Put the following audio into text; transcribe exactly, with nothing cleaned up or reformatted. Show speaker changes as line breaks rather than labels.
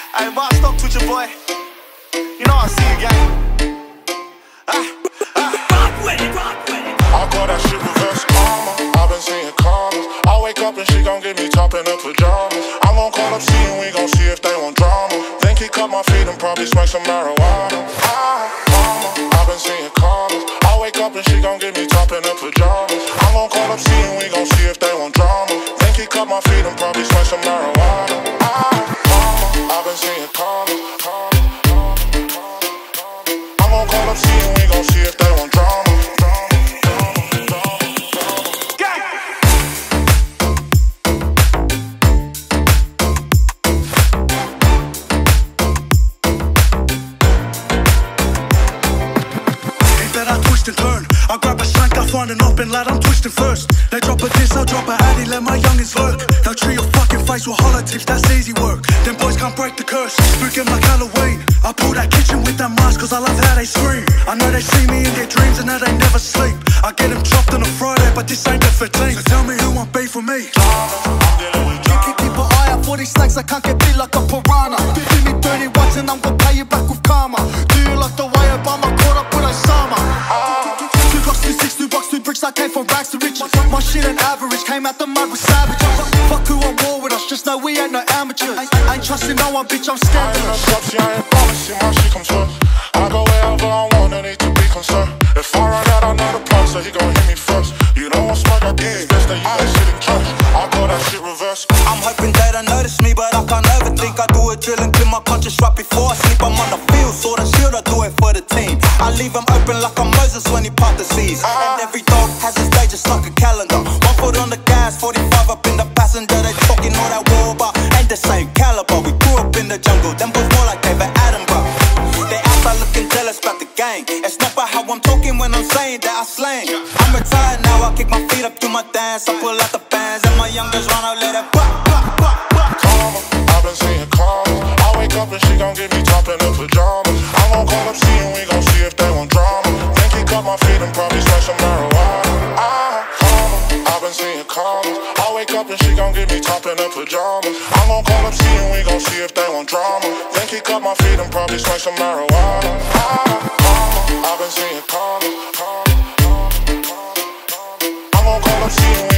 Hey, Mark, stop twitching, boy. You know I see you, gang. Ah, ah. Rock with it, rock with it.
I call that shit reverse karma. I've been seeing karmas. I wake up and she gon' get me top in her pajamas. I'm gon' call up C and we gon' see if they want drama. Think he cut my feet and probably smoke some marijuana. Ah, mama, I've been seeing karmas. I wake up and she gon' get me top in her pajamas. I'm gon' call up C and we gon' see if they want drama. Think he cut my feet and probably smoke some marijuana. Ah, mama, I've been seeing karmas. I'm gon' call up C and we gon' see if they want drama.
I grab a shank, I find an open lad, I'm twisting first. They drop a diss, I'll drop a addy, let my youngins lurk. They'll treat your fucking face with hollow tips, that's easy work. Them boys can't break the curse, spooking like Halloween. I pull that kitchen with that mask cause I love how they scream. I know they see me in their dreams and now they never sleep. I get them chopped on a Friday, but this ain't the fifteenth. So tell me who want beef for me.
You can keep an eye out for these snakes, I can't get beat like a piranha. Do me dirty once and I'm gonna pay you back with karma. Do you like the way Obama caught up with Osama? Two blocks, two six, two bucks, two bricks, I came from rags to riches. My shit ain't average, came out the mud with savages. Fuck who on war with us, just know we ain't no amateurs. Ain't trusting no one, bitch, I'm scandalous.
I ain't no shop, I ain't promising my shit comes first. I go wherever I want, no need to be concerned. If I run out, I know the plug, so he gon' hit me first. You know I'm smart, I get it, best that you ain't shit in church. I call that shit reverse.
I'm hoping they don't notice me, but I can't overthink. I do a drill and clear my conscience right before I sleep. I'm on the field, so the shield, I do it for the team. I leave them open like I'm Moses when he part the seas. And every dog has his day just like a calendar. One foot on the gas, forty-five up in the passenger. They talking all that war, but ain't the same caliber. We grew up in the jungle, them boys more like David Attenborough. They outside looking jealous about the gang. It's not about how I'm talking when I'm saying that I slang. I'm retired now, I kick my feet up, do my dance. I pull out the bands and my youngers run out, let it pop, pop, pop, pop.
Karma, I've been seeing karma. I wake up and she gon' get me top in her pajamas. I'm gon' call up C and we gon' see if they want drama. Think he cut my feet and probably smoke some marijuana. Ah, karma, I've been seeing karma. I wake up and she gon' get me top in her pajamas. I'm gon' call up C and we gon' see if they want drama. Think he cut my feet and probably smoke some marijuana. Ah, karma, I've been seeing karma. I'm gon' call up C and